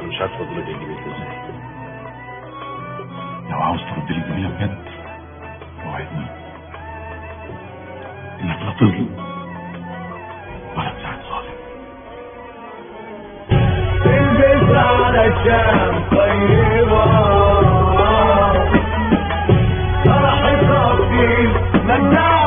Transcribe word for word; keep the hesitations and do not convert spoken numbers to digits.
مش عارف ارد لك اجيب ازاي. لو عاوز ترد لي الدنيا بجد وعدني انك لا تظلم ولا تساعد ظالم. البس علشان طيبة فرحي خفيف مجنون